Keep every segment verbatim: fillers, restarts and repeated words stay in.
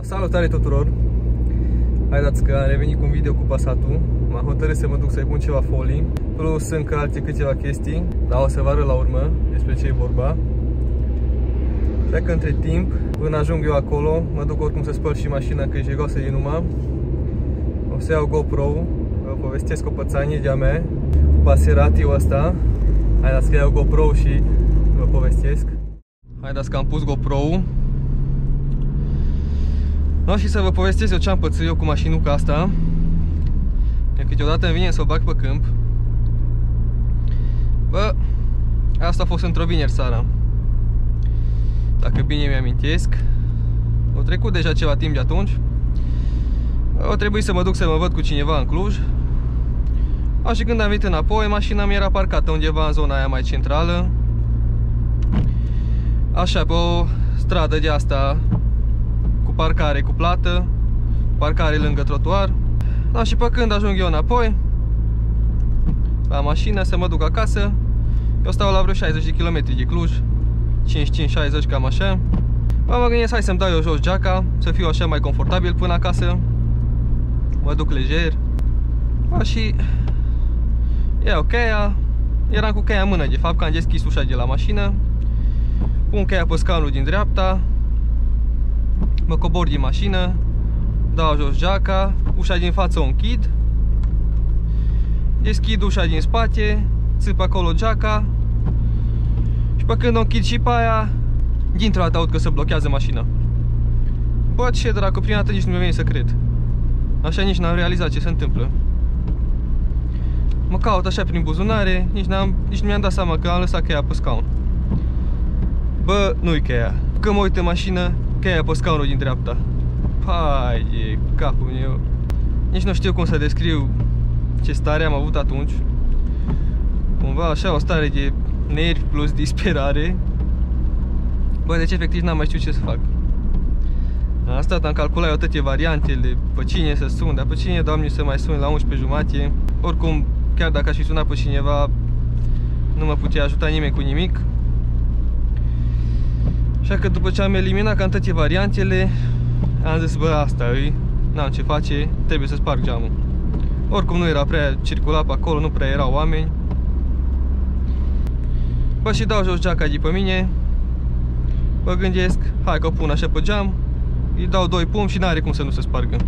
Salutare tuturor! Haideți că am revenit cu un video cu Passatul. M-am hotărât să mă duc să-i pun ceva folii, plus încă alte câteva chestii, dar o să vă arăt la urmă despre ce e vorba. Așa că între timp, până ajung eu acolo, mă duc oricum să spăl și mașina, că e jegoasă din numai. O să iau GoPro, vă povestesc o pățanie de-a mea cu Passerati-ul ăsta. Haideți că iau GoPro și vă povestesc. Haideți că am pus GoPro-ul. No, și să vă povestesc eu ce am pățit eu cu mașinuca asta. Că câteodată îmi vine să o bag pe câmp. Bă, asta a fost într-o vineri seara, dacă bine mi-amintesc. O trecut deja ceva timp de atunci. O trebuie să mă duc să mă văd cu cineva în Cluj. A, și când am venit înapoi, mașina mi era parcată undeva în zona aia mai centrală, așa, pe o stradă de asta cu parcare cu plată, parcare lângă trotuar. Da, și pe când ajung eu înapoi la mașină să mă duc acasă, eu stau la vreo șaizeci de kilometri de Cluj, cincizeci și cinci șaizeci, cam așa. Mă gândesc, hai să-mi dau eu jos geaca, să fiu așa mai confortabil până acasă. Mă duc lejer. Ba, și iau cheia. Eram cu cheia în mână, de fapt, că am deschis ușa de la mașină. Pun cheia pe scaunul din dreapta. Mă cobor din mașină, dau jos geaca, ușa din față o închid, deschid ușa din spate, țip acolo geaca și pe când o închid și pe aia, dintr-o dată aud că se blochează mașina. Bă, ce dracu, prima dată nici nu mi-a venit să cred. Așa nici n-am realizat ce se întâmplă. Mă caut așa prin buzunare, nici, n-am, nici nu mi-am dat seama că am lăsat cheia pe scaun. Bă, nu-i cheia. Când mă uit în mașină, cheia pe scaunul din dreapta. Pai de capul meu. Nici nu știu cum să descriu ce stare am avut atunci. Cumva așa, o stare de nervi plus disperare. Bă, deci efectiv n-am mai știut ce să fac. Am stat, am calculat eu toate variantele, pe cine să sun, dar pe cine, Doamne, să mai sun la unsprezece jumate. Oricum, chiar dacă aș fi sunat pe cineva, nu mă putea ajuta nimeni cu nimic. Așa că după ce am eliminat cam toate variantele, am zis, bă, asta e, n-am ce face, trebuie să sparg geamul. Oricum nu era prea circulat pe acolo, nu prea erau oameni. Bă, și dau jos geaca de pe mine. Mă gândesc, hai că o pun așa pe geam, îi dau doi pumni și n-are cum să nu se spargă.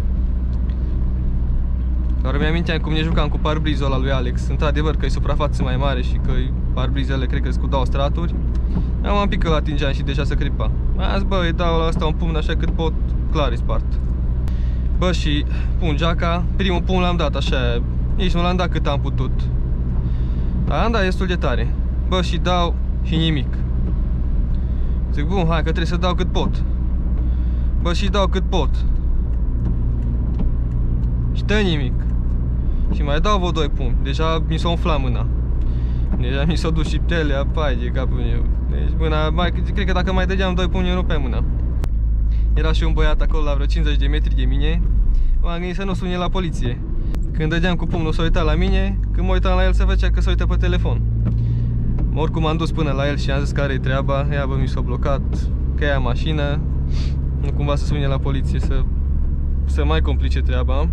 Dar mi-aminteam cum ne jucam cu parbrizul ăla lui Alex. Într-adevăr că e suprafață mai mare și că parbrizele cred că sunt cu două straturi. Am un pic că l-atingeam și deja se cripa. Am zis, bă, îi dau la asta un pumn așa cât pot, clar, îi spart. Bă, și pun geaca. Primul pumn l-am dat așa, nici nu l-am dat cât am putut, dar am dat destul de tare. Bă, și dau și nimic. Zic, bun, hai că trebuie să dau cât pot. Bă, și dau cât pot. Și dă nimic. Și mai dau vreo doi pumni. Deja mi s-a umflat mâna. Deja mi s-a dus și pelea, pai de capul meu. Deci mâna, mai, cred că dacă mai dădeam doi pumni, eu nu pe mâna. Era și un băiat acolo la vreo cincizeci de metri de mine. M-am gândit să nu sune la poliție. Când dădeam cu pumnul, s-a uitat la mine. Când mă uitam la el, se făcea că se uită pe telefon. Oricum am dus până la el și am zis care e treaba. Ia, bă, mi s-a blocat cheia în mașină. Nu cumva să sune la poliție, să, să mai complice treaba.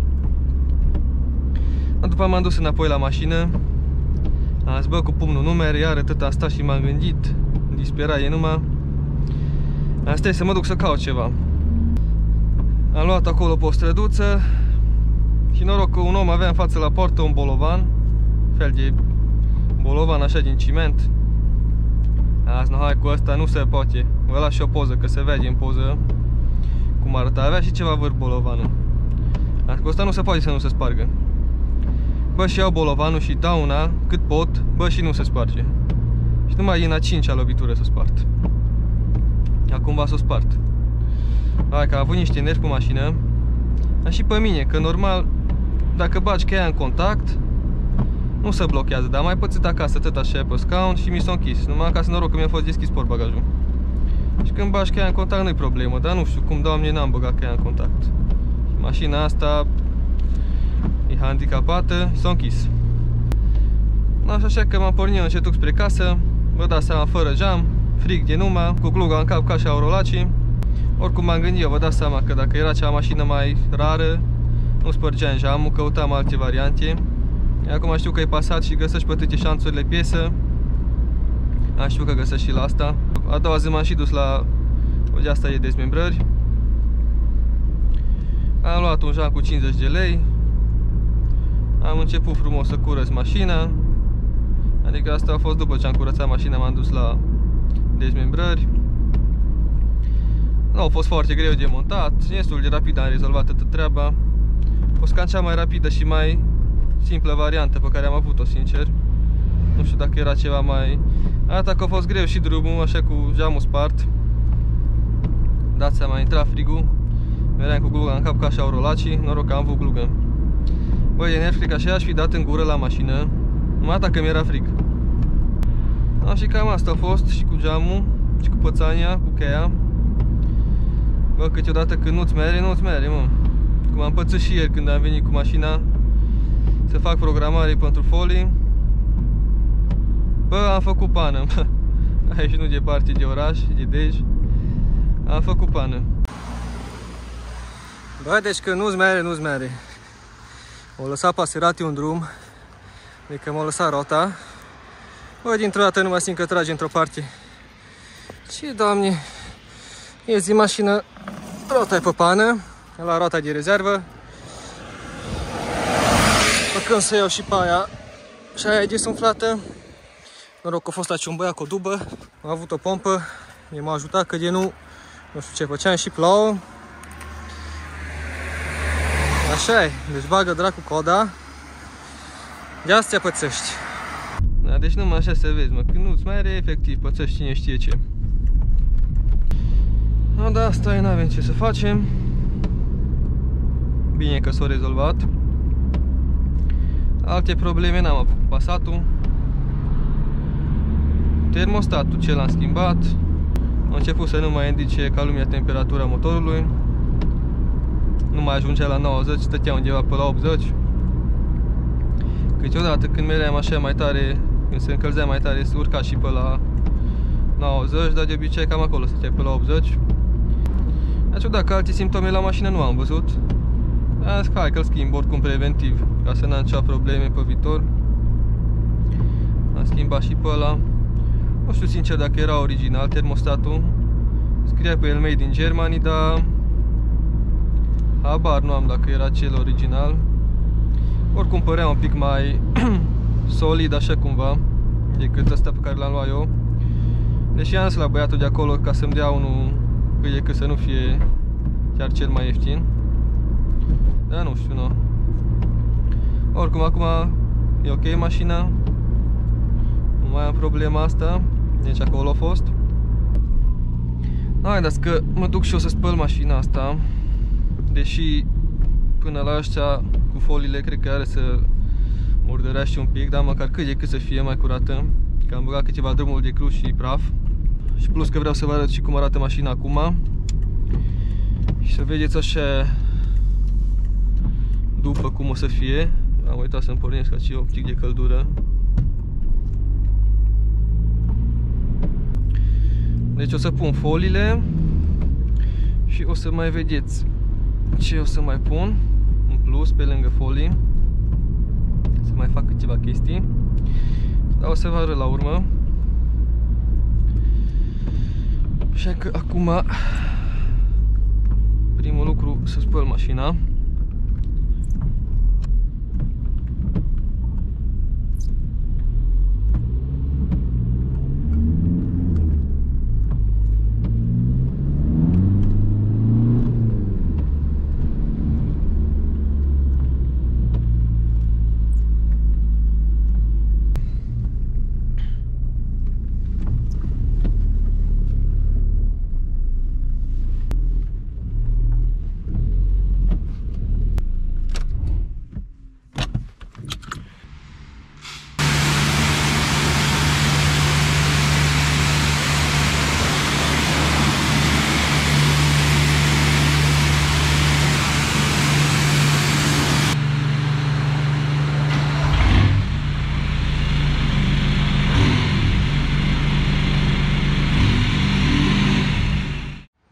După m-am dus înapoi la mașină. Am zis, bă, cu pumnul numer, iar atât am stat și m-am gândit, disperat e numai. Am stai să mă duc să caut ceva. Am luat acolo pe o străduță și noroc că un om avea în față la poartă un bolovan, fel de bolovan așa din ciment. Am zis, no, hai, cu ăsta nu se poate. Vă las și o poză, că se vede în poză cum arăta. Avea și ceva vârf bolovanul. Am zis, cu ăsta nu se poate să nu se spargă. Bă, și iau bolovanul și dau una cât pot, bă, și nu se sparge. Și numai din a cincea lovitură s-o spart. Acum va s-o spart. Hai că am avut niște nervi cu mașină. Dar și pe mine, că normal, dacă bagi cheia în contact, nu se blochează. Dar am mai pățit acasă tot așa pe scaun și mi s-a închis. Numai acasă noroc că mi-a fost deschis portbagajul. Și când bagi cheia în contact nu-i problemă, dar nu știu cum, Doamne, n-am băgat cheia în contact. Mașina asta e handicapată și s-a închis. Așa că m-am pornit încetuc spre casă. Vă dați seama, fără geam, frig de numai, cu cluga în cap ca și aurolacii. Oricum m-am gândit, eu vă dați seama că dacă era cea mașină mai rară, nu spărgeam jamul, căutam alte variante. Acum știu că e Passat și găsești pe toate șanțurile piesă. Am știut că găsești și la asta. A doua zi m-am și dus la o de asta e dezmembrări. Am luat un jam cu cincizeci de lei. Am început frumos să curăț mașina. Adică asta a fost după ce am curățat mașina, m-am dus la dezmembrări. Nu a fost foarte greu de montat, destul de rapid am rezolvat toată treaba. A fost cam cea mai rapidă și mai simplă variantă pe care am avut-o, sincer. Nu știu dacă era ceva mai... Arată că a fost greu și drumul, așa cu geamul spart. Dați seama, a intrat frigul. Meream cu gluga în cap ca și aurolacii, noroc că am avut glugă. Băi, e nerv, cred că așa aș fi dat în gură la mașină, numai dacă mi-era frig. A, și cam asta a fost, și cu geamul, și cu pățania, cu cheia. Bă, câteodată când nu-ți mere, nu-ți mere, mă. Cum am pățit și ieri când am venit cu mașina să fac programare pentru folii. Bă, am făcut pană. Aici nu departe de oraș, de Dej. Am făcut pană. Bă, deci că nu-ți mere, nu-ți mere. M-a lăsat paserat un drum. Adică m-a lăsat rota. Bă, dintr-o dată nu mai simt că trage într-o parte. Ce, Doamne? Ies din mașină, rota e pe pană. La rota de rezervă. Păcând să iau și pe aia. Și aia e desumflată. Noroc că a fost aici un băiat cu o dubă. A avut o pompă. El m-a ajutat că de nu, nu știu ce făceam, și plouă. Așa e, deci bagă dracu coda. De astea pățești. Da, deci numai așa să vezi, mă, când nu-ți mai are, efectiv, pățești cine știe ce. No, da, asta e, n-avem ce să facem. Bine că s-a rezolvat. Alte probleme n-am avut cu Passatul. Termostatul ce l-am schimbat. Am început să nu mai indice ca lumea temperatura motorului. Nu mai ajungea la nouăzeci, stătea undeva pe la optzeci. Câteodată când meream așa mai tare, când se încălzea mai tare, se urca și pe la nouăzeci, dar de obicei cam acolo stătea pe la optzeci. Dar ciudat că alte simptome la mașină nu am văzut. Am zis că hai că-l schimb oricum preventiv, ca să n-am cea probleme pe viitor. Am schimbat și pe ăla. Nu știu sincer dacă era original termostatul. Scria pe el Made in Germany, dar habar nu am dacă era cel original. Oricum părea un pic mai solid așa cumva decât ăsta pe care l-am luat eu. Deși am zis la băiatul de acolo ca să-mi dea unul cât e cât să nu fie chiar cel mai ieftin. Dar nu știu, nu. Oricum acum e ok mașina. Nu mai am problema asta. Deci acolo a fost. Haideți că mă duc și eu să spăl mașina asta. Deși până la ăștia cu foliile cred că are să murdărească un pic, dar măcar cât de cât să fie mai curată. Că am băgat câteva drumuri de cruci și praf. Și plus că vreau să vă arăt și cum arată mașina acum. Și să vedeți așa după cum o să fie. Am uitat să-mi pornesc aici un pic de căldură. Deci o să pun foliile și o să mai vedeți ce o să mai pun în plus pe lângă folii. Să mai fac câteva chestii. Dar o să vă arăt la urmă. Așa că acum primul lucru să spăl mașina.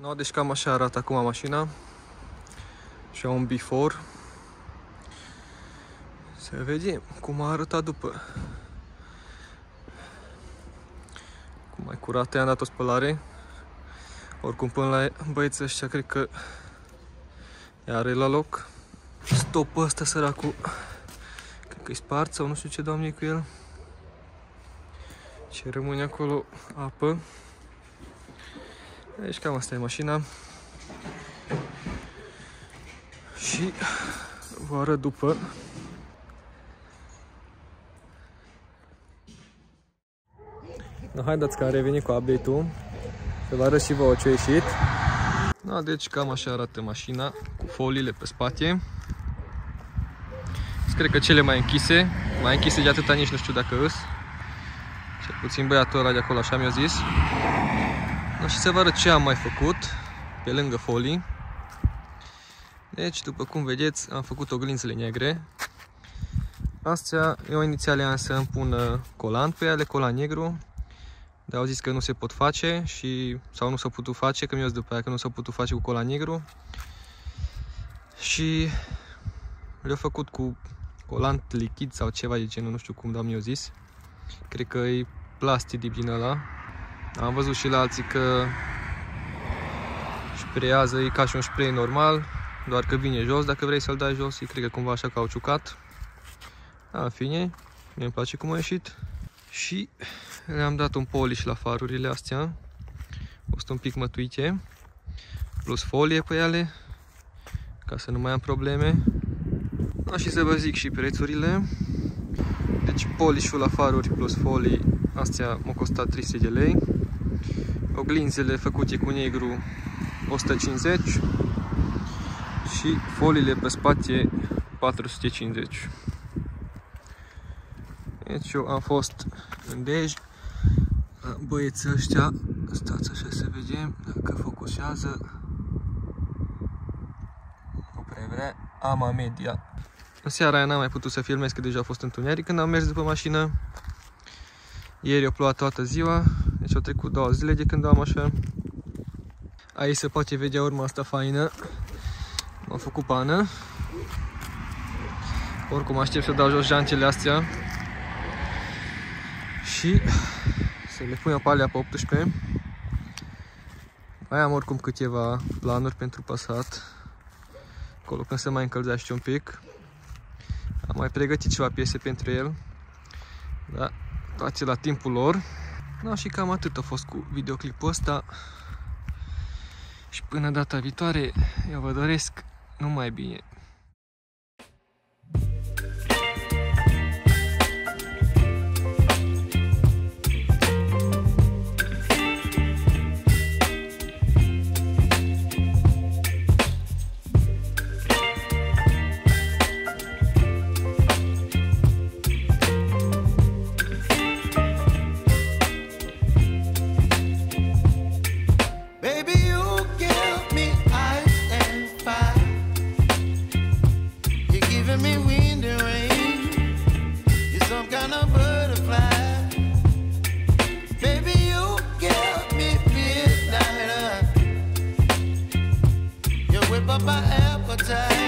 No, deci cam așa arată acum mașina. Și un before. Să vedem cum a arătat după. Cum mai curată, i-am dat o spălare. Oricum până la băieții ăștia cred că are la loc. Stopul ăsta săracul, cred că-i spart sau nu știu ce doamne cu el. Ce rămâne acolo, apă. Deci cam asta e mașina. Și vă arăt după. No, haideți că am revenit cu update-ul. Să vă arăt și vouă ce a ieșit. No, deci cam așa arată mașina cu foliile pe spate. Cred că cele mai închise. Mai închise de atâta nici nu știu dacă îs. Cel puțin băiatul ăla de acolo așa mi-a zis. No, și să vă arăt ce am mai făcut pe lângă folii. Deci, după cum vedeți, am făcut oglinzele negre. Astea, eu inițial am să îmi pun colant pe ele, colant negru. Dar au zis că nu se pot face și sau nu s-a putut face, că mi-au zis după aia că nu s-a putut face cu colant negru. Și le-au făcut cu colant lichid sau ceva de genul, nu știu cum, dar mi-au zis. Cred că e plastic din ăla. Am văzut și la alții că sprayează, e ca și un spray normal, doar că vine jos, dacă vrei să-l dai jos, e cred că cumva așa cauciucat. Da, în fine, mie îmi place cum a ieșit. Și le-am dat un polish la farurile astea. Au fost un pic mătuite, plus folie pe ele, ca să nu mai am probleme. Da, și să vă zic și prețurile. Deci polishul la faruri plus folii, astea m-au costat trei sute de lei. Oglinzele făcute cu negru o sută cincizeci și foliile pe spate patru sute cincizeci. Deci eu am fost în Dej. Băieții ăștia, stați așa să vedem dacă focusează. Nu prea vrea. Ama Media. În seara aia n-am mai putut să filmez, că deja a fost întuneric când am mers după mașină. Ieri a plouat toată ziua, deci au trecut două zile de când am așa. Aici se poate vedea urma asta faină. M-am făcut pană. Oricum aștept să dau jos jantele astea și să le pun pe alea pe optsprezece. Mai am oricum câteva planuri pentru Passat. Acolo când se mai încălzește un pic. Am mai pregătit ceva piese pentru el. Da, toate la timpul lor. Da, și cam atât a fost cu videoclipul ăsta. Și până data viitoare, eu vă doresc numai bine. Whip up my appetite.